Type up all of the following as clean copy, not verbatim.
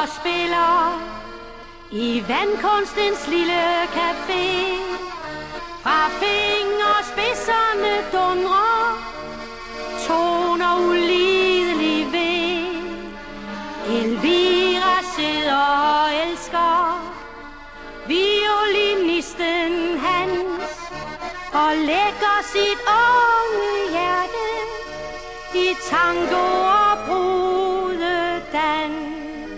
og spiller i vandkunstens lille café. Fra fingerspidserne dundrer toner ulidelig ved. Elvira sidder og elsker violinisten Hans og lægger sit unge hjerte i tango og brudedans.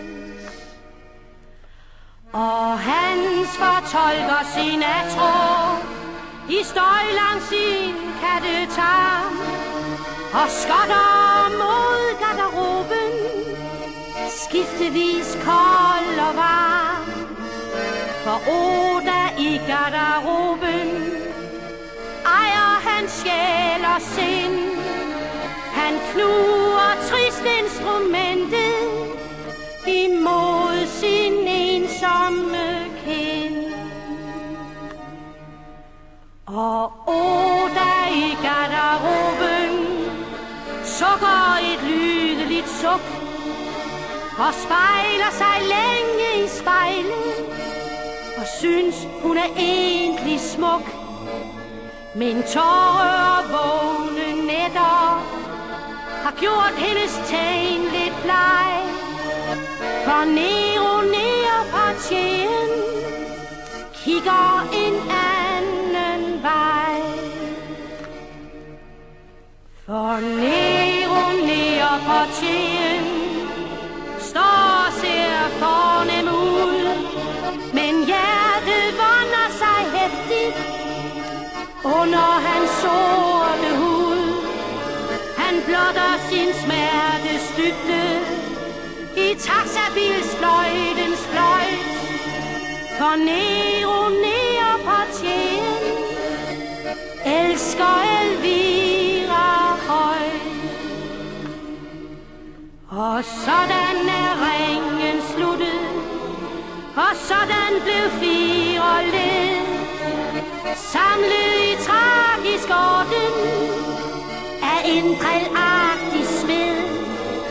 Og Hans fortolker sin atro i støj langs sin kattetarm og skotter mod garderoben, skiftevis kold og varm. For Oda i garderoben ejer hans sjæl og sind. Han knuger trist instrumentet imod sin ensomme kind. Og Oda i garderoben sukker et lydeligt suk og spejler sig længe i spejlet og synes hun er egentlig smuk. Men tårer og vågne nætter har gjort hendes tegn lidt bleg. For partien kigger en anden vej. For partien står og ser fornem ud, men hjertet vonder sig heftigt under hans sorte hud. Han blotter sin smertestygte i taxabilsfløjtens fløjt. For partien elsker Elvira højt. Og sådan er ringen sluttet, og sådan blev 4 led samlet i tragisk orden af en drillagtig smed.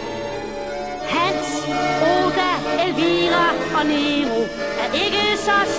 Hans, Oda, Elvira og Nero er ikke så